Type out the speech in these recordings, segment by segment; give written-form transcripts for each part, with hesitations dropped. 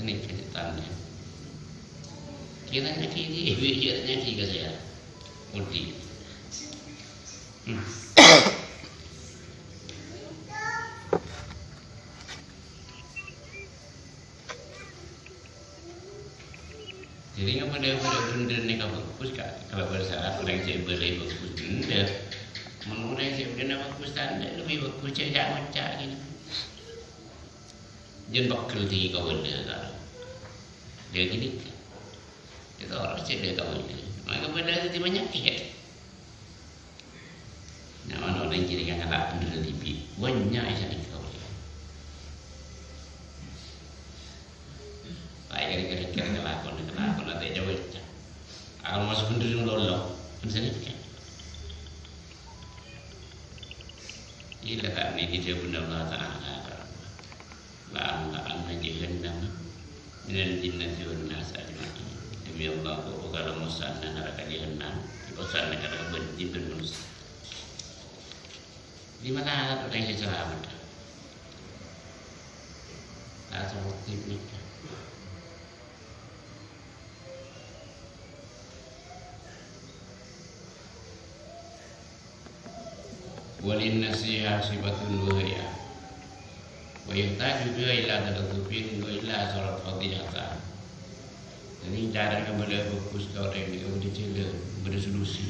teknik ceritanya. Kita nyaki ke saya, Udi. Jadi nggak pada bener nih bagus kalau bersalah orang saya boleh bagus bener. Menurut saya bener bagus tanda lebih bagus cek macam ini. Jangan bakal tinggi kau bener kalau dia gini. Kita orang cedek kau ini, maka benda itu banyak ya. Nah, orang yang jadi yang kalah bener lebih banyak yang kau ini. Baik kira-kira kelakon nanti jauh aja. Kalau masuk bener dulu, misalnya kan. Ini letak ni dia benar Allah Taala. La'an menjadikan nama minal jinnati wan nas ajma'in. Demi Allah, kalau musanna neraka jahanam, bosan negara berjin dan manusia. Di mana orang yang selamat? Atau ini? Walin nasiha sifatun wahya. Wa yahtaju biha ila tadabbur wa ila salat fadilatan. Ini cara kepada fokus ke orang yang udah cila bersolusi.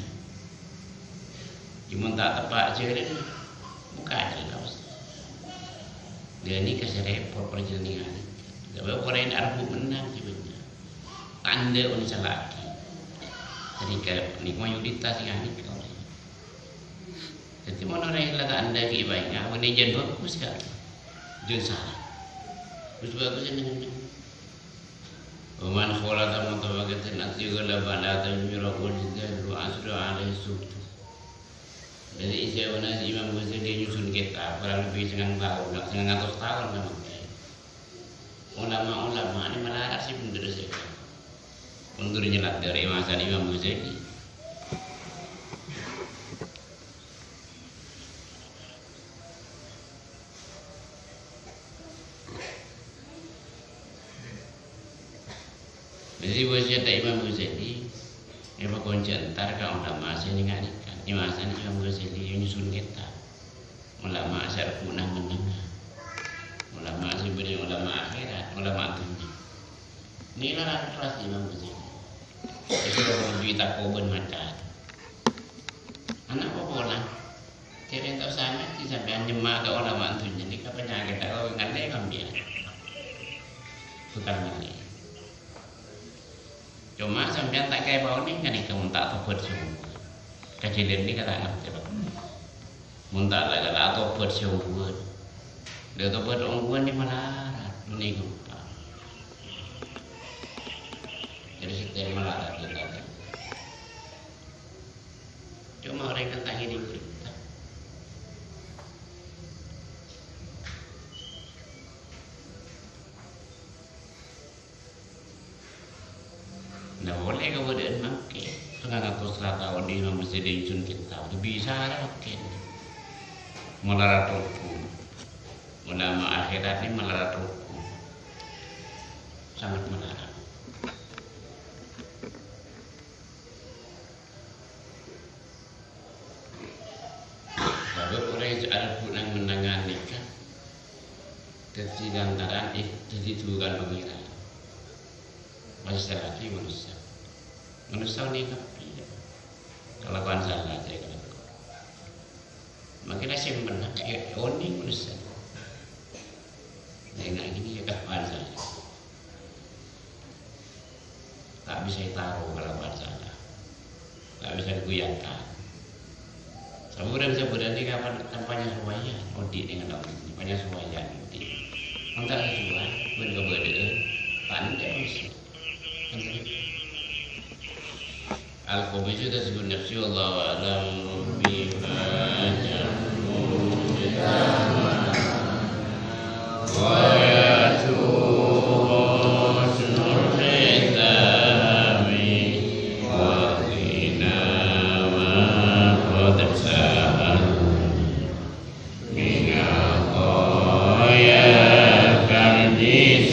Cuma tak tepat je buka aja lah. Dia ni keserempet perjalanan. Sebab orang yang arfu menang sebenarnya. Tanda orang salah. Jadi ni mayoritas yang ni kau. Jadi mana orang yang letak anda ke baiknya, apa ni jangan fokus kan? Jangan salah. Terus bagus ni. Waman kholata mutabaqatan asyghal banatan miraqul jidal wa asra alaihi subh. Jadi isi mana Imam Ghazali nyusun kitab kurang lebih setengah ratus tahun memang. Ulama-ulama ini melarang sih bener sih. Untuk nyelat dari masa Imam Ghazali. Jadi wasiat Imam Ghazali, apa kunci antar kaum ulama sini ngarikan. Ini masa Imam Ghazali yang nyusun kitab. Ulama asal punah menengah, ulama sebenarnya ulama akhirat, ulama dunia. Ini lah kelas Imam Ghazali. Itu orang duit takoban macam. Anak apa bola? Tidak tahu sangat sih sampai nyemak ke ulama dunia. Ini kapan kita kau ngandai kambian? Bukan lagi. Cuma sampai tak kayak bau ni kan kamu tak tobat semua. Kejadian ni kata ngerti apa? Muntah lah kalau tobat semua. Dia tobat orang ni melarat, ni gempa. Jadi kita melarat kita. Cuma orang kata ini berita. Nah boleh kemudian makin setengah ratus tahun di masjid Insun kita itu bisa ada makin melarat hukum. Ulama akhirat ini melarat hukum, sangat melarat. Sebab orang yang Al-Quran menangani kan ketidantaran jadi bukan pengira. Masih lagi manusia. Manusia ni kalau kan salah saya kata. Makin saya benar, oni manusia. Dengan ini ya kapan salah. Tak bisa taruh kalau kan salah. Tak bisa digoyangkan. Sebulan ini kampanye suaya, audit dengan kampanye suaya audit. Enggak sesuai, berbeda, pandai mesti. Al-Qubisyu tasbun nafsi wallahu a'lam bima ja'alun jitama wa yatuhu sunurritami wa qina ma qadab sa'al minal qoya karjis